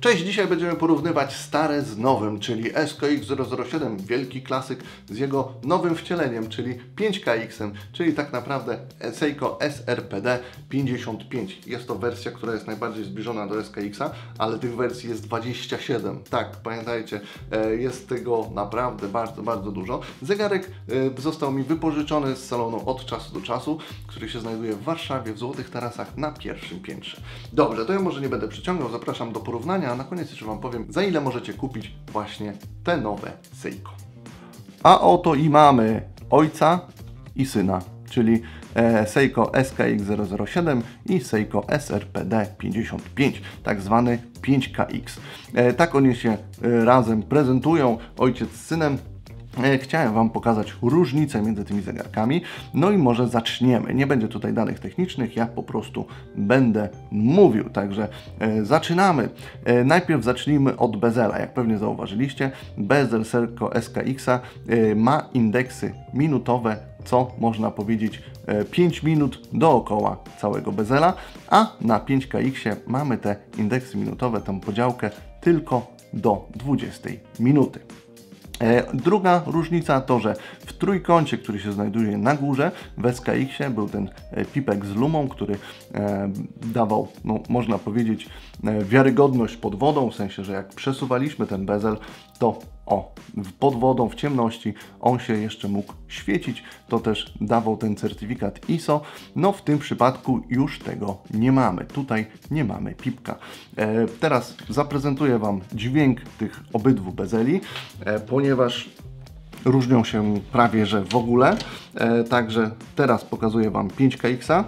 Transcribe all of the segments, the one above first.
Cześć, dzisiaj będziemy porównywać stare z nowym, czyli SKX 007, wielki klasyk z jego nowym wcieleniem, czyli 5KX, czyli tak naprawdę Seiko SRPD 55. Jest to wersja, która jest najbardziej zbliżona do SKX-a, ale tych wersji jest 27. Tak, pamiętajcie, jest tego naprawdę bardzo dużo. Zegarek został mi wypożyczony z salonu Od Czasu do Czasu, który się znajduje w Warszawie, w Złotych Tarasach na pierwszym piętrze. Dobrze, to ja może nie będę przyciągał, zapraszam do porównania, a na koniec jeszcze Wam powiem, za ile możecie kupić właśnie te nowe Seiko. A oto i mamy ojca i syna, czyli Seiko SKX 007 i Seiko SRPD 55, tak zwany 5KX. Tak oni się razem prezentują, ojciec z synem. Chciałem Wam pokazać różnicę między tymi zegarkami, no i może zaczniemy. Nie będzie tutaj danych technicznych, ja po prostu będę mówił, także zaczynamy. Najpierw zacznijmy od bezela. Jak pewnie zauważyliście, bezel Seiko SKX-a ma indeksy minutowe, co można powiedzieć 5 minut dookoła całego bezela, a na 5KX mamy te indeksy minutowe, tą podziałkę tylko do 20 minuty. Druga różnica to, że w trójkącie, który się znajduje na górze, w SKX-ie był ten pipek z lumą, który dawał, no, można powiedzieć, wiarygodność pod wodą, w sensie, że jak przesuwaliśmy ten bezel, to pod wodą, w ciemności, on się jeszcze mógł świecić. To też dawał ten certyfikat ISO. No w tym przypadku już tego nie mamy. Tutaj nie mamy pipka. Teraz zaprezentuję Wam dźwięk tych obydwu bezeli, ponieważ różnią się prawie że w ogóle. Także teraz pokazuję Wam 5KX-a.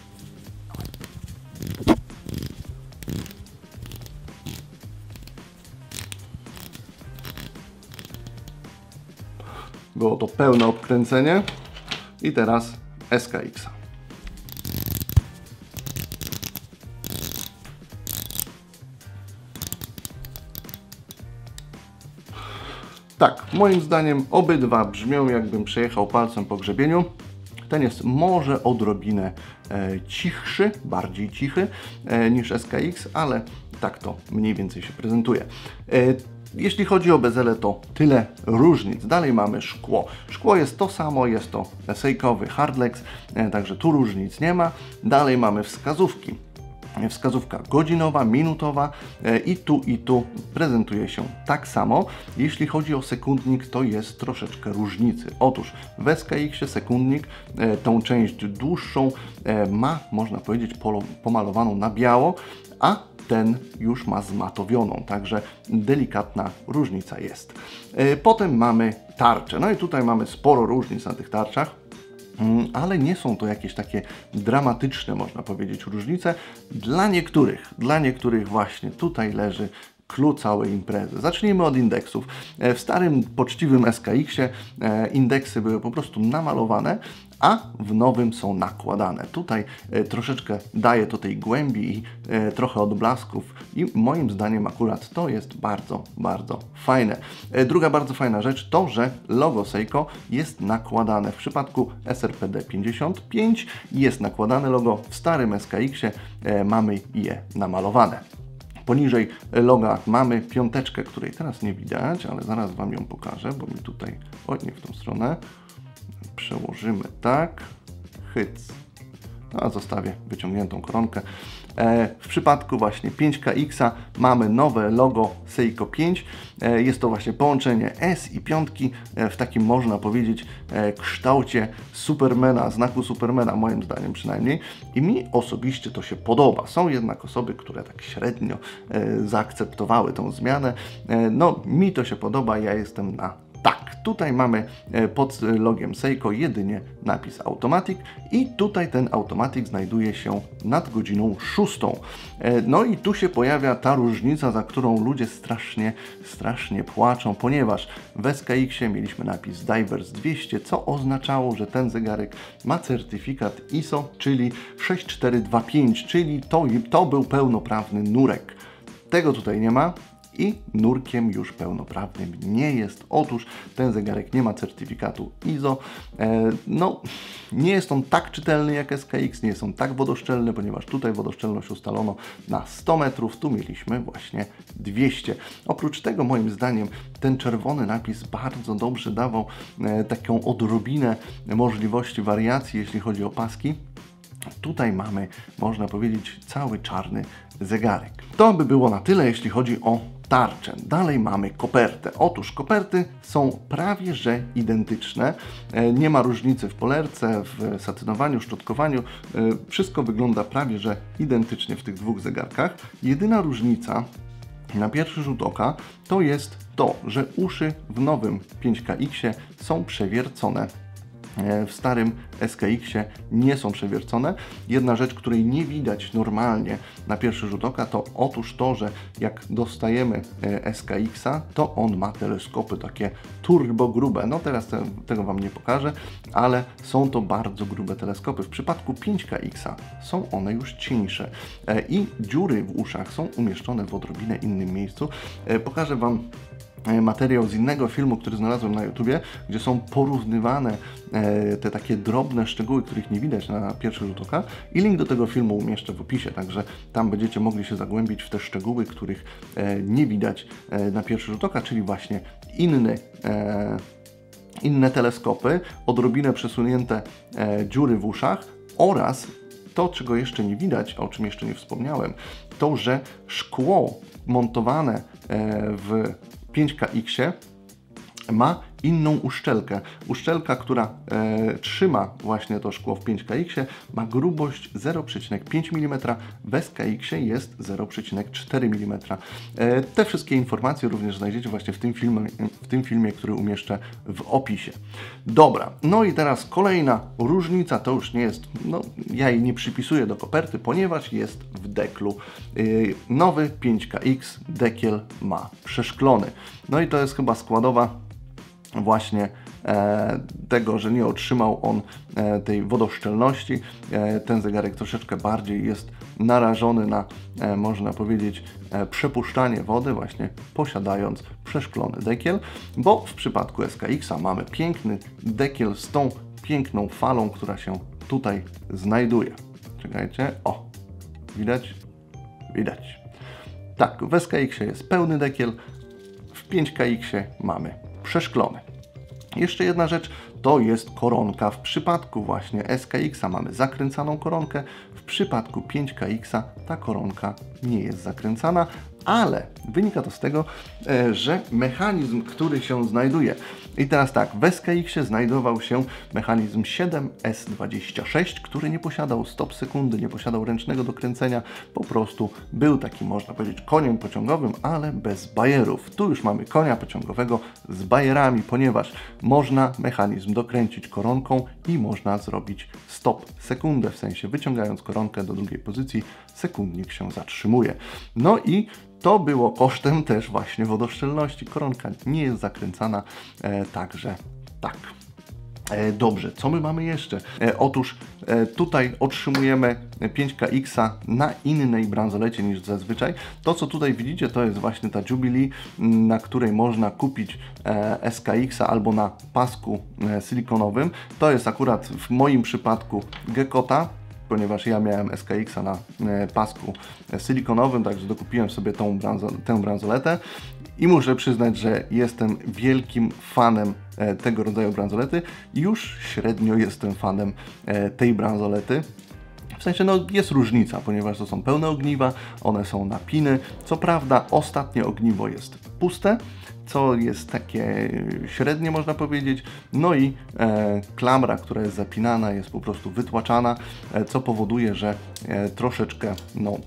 Było to pełne obkręcenie i teraz SKX. Tak, moim zdaniem obydwa brzmią, jakbym przejechał palcem po grzebieniu. Ten jest może odrobinę cichszy, bardziej cichy niż SKX, ale tak to mniej więcej się prezentuje. Jeśli chodzi o bezele, to tyle różnic. Dalej mamy szkło. Szkło jest to samo, jest to Seikowy Hardlex, także tu różnic nie ma. Dalej mamy wskazówki. Wskazówka godzinowa, minutowa i tu prezentuje się tak samo. Jeśli chodzi o sekundnik, to jest troszeczkę różnicy. Otóż w SKX-ie sekundnik, tą część dłuższą ma, można powiedzieć, pomalowaną na biało, a ten już ma zmatowioną, także delikatna różnica jest. Potem mamy tarcze. No i tutaj mamy sporo różnic na tych tarczach, ale nie są to jakieś takie dramatyczne, można powiedzieć, różnice. Dla niektórych właśnie tutaj leży clue całej imprezy. Zacznijmy od indeksów. W starym, poczciwym SKX-ie indeksy były po prostu namalowane, a w nowym są nakładane. Tutaj troszeczkę daje to tej głębi i trochę odblasków i moim zdaniem akurat to jest bardzo fajne. Druga bardzo fajna rzecz to, że logo Seiko jest nakładane. W przypadku SRPD 55 jest nakładane logo, w starym SKX-ie mamy je namalowane. Poniżej loga mamy piąteczkę, której teraz nie widać, ale zaraz Wam ją pokażę, bo mi tutaj, oj, nie w tą stronę, przełożymy tak, hyc, no, a zostawię wyciągniętą koronkę. W przypadku właśnie 5KX-a mamy nowe logo Seiko 5. Jest to właśnie połączenie S i piątki w takim, można powiedzieć, kształcie Supermana, znaku Supermana, moim zdaniem przynajmniej. I mi osobiście to się podoba. Są jednak osoby, które tak średnio zaakceptowały tą zmianę. No, mi to się podoba, ja jestem na tak. Tutaj mamy pod logiem Seiko jedynie napis Automatic i tutaj ten Automatic znajduje się nad godziną 6. No i tu się pojawia ta różnica, za którą ludzie strasznie płaczą, ponieważ w SKX-ie mieliśmy napis Divers 200, co oznaczało, że ten zegarek ma certyfikat ISO, czyli 6425, czyli to był pełnoprawny nurek. Tego tutaj nie ma. i nurkiem już pełnoprawnym nie jest. Otóż ten zegarek nie ma certyfikatu ISO. No, nie jest on tak czytelny jak SKX, nie jest on tak wodoszczelny, ponieważ tutaj wodoszczelność ustalono na 100 metrów, tu mieliśmy właśnie 200. Oprócz tego moim zdaniem ten czerwony napis bardzo dobrze dawał taką odrobinę możliwości wariacji, jeśli chodzi o paski. Tutaj mamy, można powiedzieć, cały czarny zegarek. To by było na tyle, jeśli chodzi o tarczę. Dalej mamy kopertę. Otóż koperty są prawie że identyczne. Nie ma różnicy w polerce, w satynowaniu, szczotkowaniu. Wszystko wygląda prawie że identycznie w tych dwóch zegarkach. Jedyna różnica na pierwszy rzut oka to jest to, że uszy w nowym 5KX są przewiercone. W starym SKX-ie nie są przewiercone. Jedna rzecz, której nie widać normalnie na pierwszy rzut oka, to otóż to, że jak dostajemy SKX-a, to on ma teleskopy takie turbo grube. No teraz tego Wam nie pokażę, ale są to bardzo grube teleskopy. W przypadku 5KX-a są one już cieńsze i dziury w uszach są umieszczone w odrobinę innym miejscu. Pokażę Wam materiał z innego filmu, który znalazłem na YouTubie, gdzie są porównywane te takie drobne szczegóły, których nie widać na pierwszy rzut oka, i link do tego filmu umieszczę w opisie, także tam będziecie mogli się zagłębić w te szczegóły, których nie widać na pierwszy rzut oka, czyli właśnie inne teleskopy, odrobinę przesunięte dziury w uszach oraz to, czego jeszcze nie widać, o czym jeszcze nie wspomniałem, to, że szkło montowane w 5KX ma inną uszczelkę. Uszczelka, która trzyma właśnie to szkło w 5KX ma grubość 0,5 mm, w SKX jest 0,4 mm. Te wszystkie informacje również znajdziecie właśnie w tym filmie, który umieszczę w opisie. Dobra, no i teraz kolejna różnica, to już nie jest, no ja jej nie przypisuję do koperty, ponieważ jest w deklu. Nowy 5KX dekiel ma przeszklony. No i to jest chyba składowa właśnie tego, że nie otrzymał on tej wodoszczelności. Ten zegarek troszeczkę bardziej jest narażony na, można powiedzieć, przepuszczanie wody, właśnie posiadając przeszklony dekiel, bo w przypadku SKX-a mamy piękny dekiel z tą piękną falą, która się tutaj znajduje. Czekajcie, o, widać? Widać. Tak, w SKX-ie jest pełny dekiel, w 5KX-ie mamy przeszklony. Jeszcze jedna rzecz, to jest koronka. W przypadku właśnie SKX-a mamy zakręcaną koronkę, w przypadku 5KX-a ta koronka nie jest zakręcana, ale wynika to z tego, że mechanizm, który się znajduje, i teraz tak, w SKX-ie znajdował się mechanizm 7S26, który nie posiadał stop sekundy, nie posiadał ręcznego dokręcenia, po prostu był taki, można powiedzieć, koniem pociągowym, ale bez bajerów. Tu już mamy konia pociągowego z bajerami, ponieważ można mechanizm dokręcić koronką i można zrobić stop sekundę, w sensie wyciągając koronkę do drugiej pozycji, sekundnik się zatrzymuje. No i to było kosztem też właśnie wodoszczelności. Koronka nie jest zakręcana, także tak. Dobrze, co my mamy jeszcze? Otóż tutaj otrzymujemy 5KX-a na innej bransolecie niż zazwyczaj. To, co tutaj widzicie, to jest właśnie ta Jubilee, na której można kupić SKX-a albo na pasku silikonowym. To jest akurat w moim przypadku Gekota, ponieważ ja miałem SKX-a na pasku silikonowym, także dokupiłem sobie tę bransoletę i muszę przyznać, że jestem wielkim fanem tego rodzaju bransolety. Już średnio jestem fanem tej bransolety. W sensie, no jest różnica, ponieważ to są pełne ogniwa, one są na piny. Co prawda ostatnie ogniwo jest puste, co jest takie średnie, można powiedzieć. No i klamra, która jest zapinana, jest po prostu wytłaczana, co powoduje, że troszeczkę, no,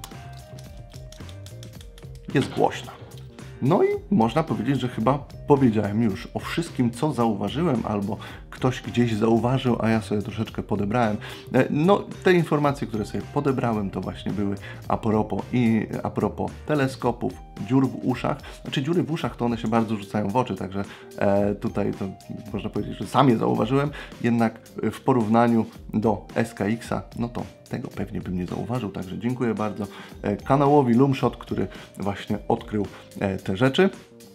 jest głośna. No i można powiedzieć, że chyba powiedziałem już o wszystkim, co zauważyłem, albo ktoś gdzieś zauważył, a ja sobie troszeczkę podebrałem. No, te informacje, które sobie podebrałem, to właśnie były a propos teleskopów, dziur w uszach. Znaczy dziury w uszach to one się bardzo rzucają w oczy, także tutaj to można powiedzieć, że sam je zauważyłem, jednak w porównaniu do SKX-a, no to tego pewnie bym nie zauważył, także dziękuję bardzo kanałowi Lumshot, który właśnie odkrył te rzeczy.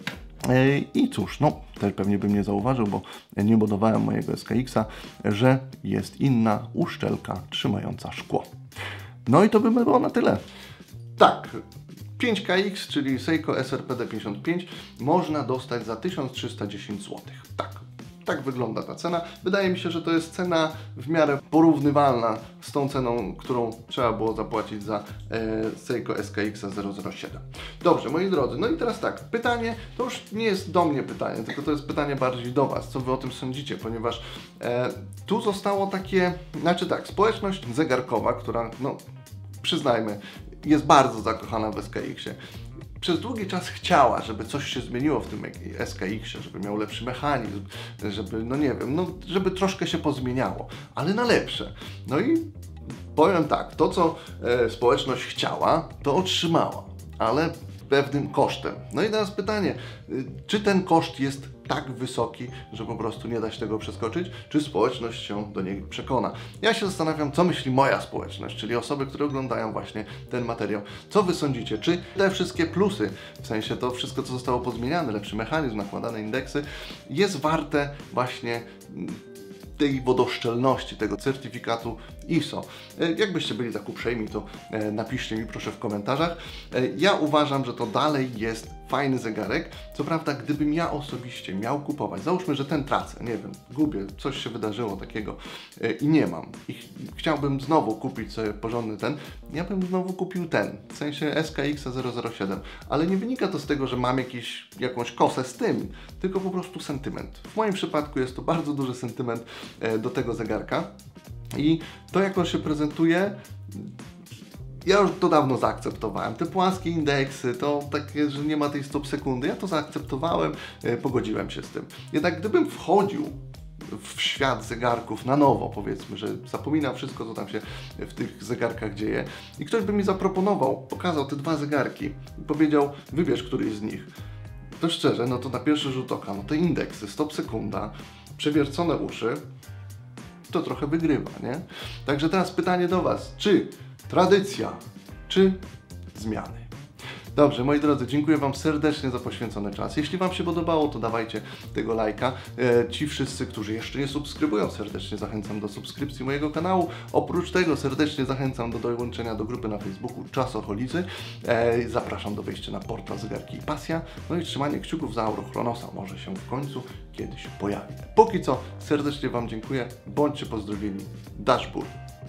I cóż, no też pewnie bym nie zauważył, bo nie modowałem mojego SKX-a, że jest inna uszczelka trzymająca szkło. No i to by było na tyle. Tak, 5KX, czyli Seiko SRPD55 można dostać za 1310 zł. Tak wygląda ta cena. Wydaje mi się, że to jest cena w miarę porównywalna z tą ceną, którą trzeba było zapłacić za Seiko SKX 007. Dobrze, moi drodzy, no i teraz tak, pytanie, to już nie jest do mnie pytanie, tylko to jest pytanie bardziej do Was, co Wy o tym sądzicie, ponieważ tu zostało takie, znaczy tak, społeczność zegarkowa, która, no przyznajmy, jest bardzo zakochana w SKX-ie. Przez długi czas chciała, żeby coś się zmieniło w tym SKX-ie, żeby miał lepszy mechanizm, żeby, no nie wiem, no, żeby troszkę się pozmieniało, ale na lepsze. No i powiem tak, to co społeczność chciała, to otrzymała, ale pewnym kosztem. No i teraz pytanie, czy ten koszt jest tak wysoki, że po prostu nie da się tego przeskoczyć, czy społeczność się do niego przekona? Ja się zastanawiam, co myśli moja społeczność, czyli osoby, które oglądają właśnie ten materiał. Co Wy sądzicie? Czy te wszystkie plusy, w sensie to wszystko, co zostało pozmieniane, lepszy mechanizm, nakładane indeksy, jest warte właśnie tej wodoszczelności, tego certyfikatu ISO. Jakbyście byli tak uprzejmi, to napiszcie mi proszę w komentarzach. Ja uważam, że to dalej jest fajny zegarek. Co prawda, gdybym ja osobiście miał kupować, załóżmy, że ten tracę, nie wiem, gubię, coś się wydarzyło takiego i nie mam i chciałbym znowu kupić sobie porządny ten, ja bym znowu kupił ten, w sensie SKX 007, ale nie wynika to z tego, że mam jakąś kosę z tym, tylko po prostu sentyment. W moim przypadku jest to bardzo duży sentyment do tego zegarka i to, jak on się prezentuje, ja już to dawno zaakceptowałem. Te płaskie indeksy, to takie, że nie ma tej stop sekundy, ja to zaakceptowałem, pogodziłem się z tym. Jednak gdybym wchodził w świat zegarków na nowo, powiedzmy, że zapominam wszystko, co tam się w tych zegarkach dzieje i ktoś by mi zaproponował, pokazał te dwa zegarki i powiedział, wybierz któryś z nich, to szczerze, no to na pierwszy rzut oka, no te indeksy, stop sekunda, przewiercone uszy, to trochę wygrywa, nie? Także teraz pytanie do Was, czy tradycja, czy zmiany? Dobrze, moi drodzy, dziękuję Wam serdecznie za poświęcony czas. Jeśli Wam się podobało, to dawajcie tego lajka. Ci wszyscy, którzy jeszcze nie subskrybują, serdecznie zachęcam do subskrypcji mojego kanału. Oprócz tego serdecznie zachęcam do dołączenia do grupy na Facebooku Czasoholicy. Zapraszam do wejścia na portal Zegarki i Pasja. No i trzymanie kciuków za Auro-Chronosa. Może się w końcu kiedyś pojawi. Póki co serdecznie Wam dziękuję. Bądźcie pozdrowieni. Dashboard.